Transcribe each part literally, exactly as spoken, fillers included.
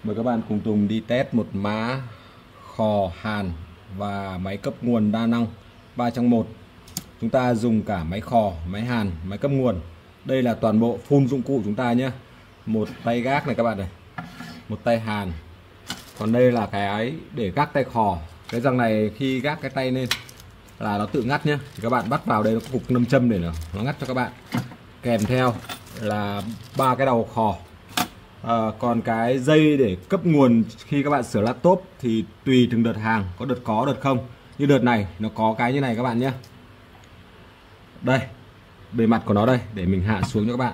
Mời các bạn cùng Tùng đi test một má khò hàn và máy cấp nguồn đa năng ba trong một. Chúng ta dùng cả máy khò, máy hàn, máy cấp nguồn. Đây là toàn bộ full dụng cụ chúng ta nhé. Một tay gác này các bạn này, một tay hàn. Còn đây là cái để gác tay khò. Cái răng này khi gác cái tay lên là nó tự ngắt nhé. Thì các bạn bắt vào đây nó có cục nâm châm để nó, nó ngắt cho các bạn. Kèm theo là ba cái đầu khò. À, còn cái dây để cấp nguồn khi các bạn sửa laptop thì tùy từng đợt hàng, có đợt có đợt không. Như đợt này nó có cái như này các bạn nhé. Đây, bề mặt của nó đây, để mình hạ xuống cho các bạn.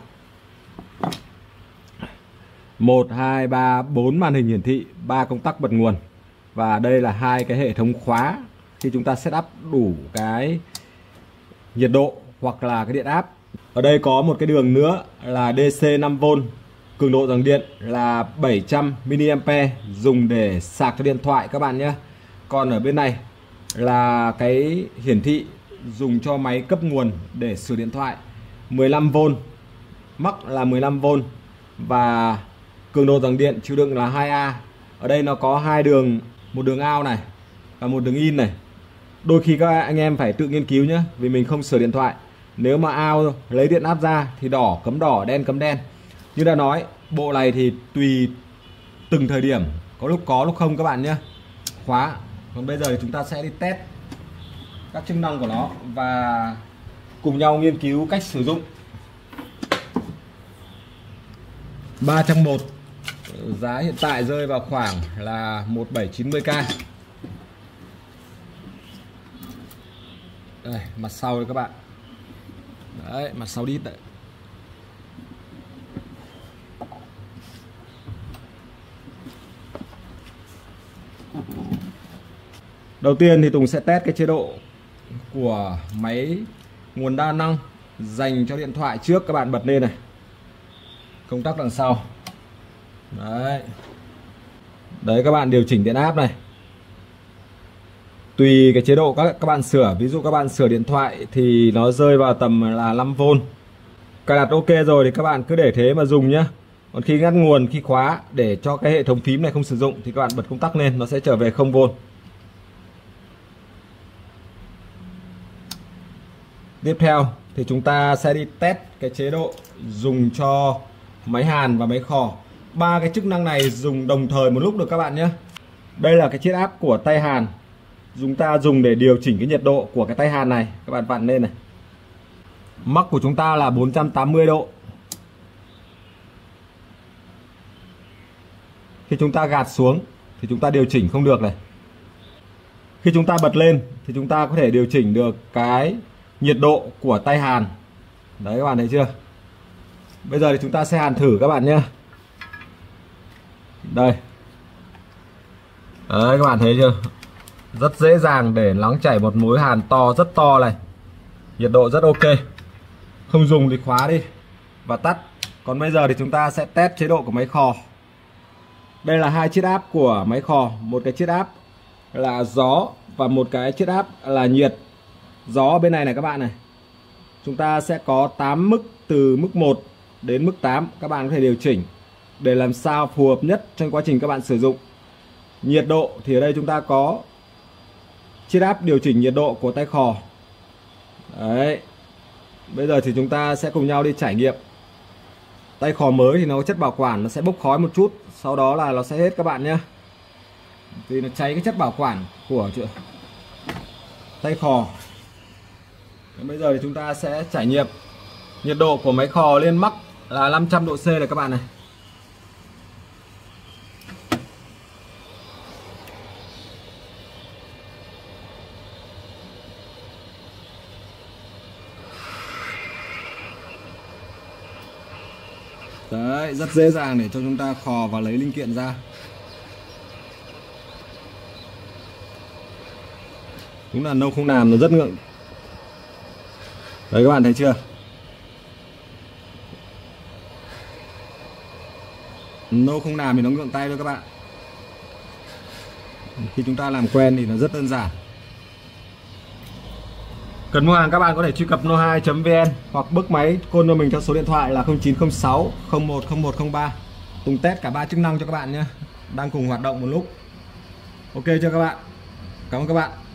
Một, hai, ba, bốn màn hình hiển thị, ba công tắc bật nguồn. Và đây là hai cái hệ thống khóa khi chúng ta setup đủ cái nhiệt độ hoặc là cái điện áp. Ở đây có một cái đường nữa là đê xê năm vôn. Cường độ dòng điện là bảy trăm mi-li-am-pe, dùng để sạc cho điện thoại các bạn nhé. Còn ở bên này là cái hiển thị dùng cho máy cấp nguồn để sửa điện thoại, mười lăm vôn, mắc là mười lăm vôn. Và cường độ dòng điện chịu đựng là hai A. Ở đây nó có hai đường, một đường out này và một đường in này. Đôi khi các anh em phải tự nghiên cứu nhé, vì mình không sửa điện thoại. Nếu mà out lấy điện áp ra thì đỏ cấm đỏ, đen cấm đen. Như đã nói, bộ này thì tùy từng thời điểm, có lúc có lúc không các bạn nhé. Khóa. Còn bây giờ thì chúng ta sẽ đi test các chức năng của nó và cùng nhau nghiên cứu cách sử dụng. Ba trong một, giá hiện tại rơi vào khoảng là một nghìn bảy trăm chín mươi k. Đây, mặt sau đây các bạn. Đấy, mặt sau đít đấy. Đầu tiên thì Tùng sẽ test cái chế độ của máy nguồn đa năng dành cho điện thoại trước. Các bạn bật lên này, công tắc đằng sau. Đấy. Đấy, các bạn điều chỉnh điện áp này. Tùy cái chế độ các các bạn sửa, ví dụ các bạn sửa điện thoại thì nó rơi vào tầm là năm vôn. Cài đặt ok rồi thì các bạn cứ để thế mà dùng nhé. Còn khi ngắt nguồn, khi khóa để cho cái hệ thống phím này không sử dụng thì các bạn bật công tắc lên, nó sẽ trở về không vôn. Tiếp theo thì chúng ta sẽ đi test cái chế độ dùng cho máy hàn và máy khò. Ba cái chức năng này dùng đồng thời một lúc được các bạn nhé. Đây là cái chiết áp của tay hàn. Chúng ta dùng để điều chỉnh cái nhiệt độ của cái tay hàn này. Các bạn vặn lên này. Mắc của chúng ta là bốn trăm tám mươi độ. Khi chúng ta gạt xuống thì chúng ta điều chỉnh không được này. Khi chúng ta bật lên thì chúng ta có thể điều chỉnh được cái nhiệt độ của tay hàn. Đấy, các bạn thấy chưa? Bây giờ thì chúng ta sẽ hàn thử các bạn nhé. Đây. Đấy, các bạn thấy chưa? Rất dễ dàng để nóng chảy một mối hàn to, rất to này. Nhiệt độ rất ok. Không dùng thì khóa đi và tắt. Còn bây giờ thì chúng ta sẽ test chế độ của máy khò. Đây là hai chiết áp của máy khò. Một cái chiết áp là gió và một cái chiết áp là nhiệt. Gió ở bên này này các bạn này. Chúng ta sẽ có tám mức, từ mức một đến mức tám. Các bạn có thể điều chỉnh để làm sao phù hợp nhất trong quá trình các bạn sử dụng. Nhiệt độ thì ở đây chúng ta có chiết áp điều chỉnh nhiệt độ của tay khò. Đấy. Bây giờ thì chúng ta sẽ cùng nhau đi trải nghiệm. Tay khò mới thì nó có chất bảo quản, nó sẽ bốc khói một chút, sau đó là nó sẽ hết các bạn nhé. Vì nó cháy cái chất bảo quản của tay khò. Bây giờ thì chúng ta sẽ trải nghiệm. Nhiệt độ của máy khò lên mắc là năm trăm độ C này các bạn này. Đấy, rất dễ dàng để cho chúng ta khò và lấy linh kiện ra. Đúng là nâu không làm, nó rất ngượng. Đấy, các bạn thấy chưa? Nâu không làm thì nó ngượng tay thôi các bạn. Khi chúng ta làm quen thì nó rất đơn giản. Cần mua hàng các bạn có thể truy cập no hai chấm vn hoặc book máy call cho mình theo số điện thoại là không chín không sáu không một không một không ba. Tùng test cả ba chức năng cho các bạn nhé. đang cùng hoạt động một lúc. Ok chưa các bạn? Cảm ơn các bạn.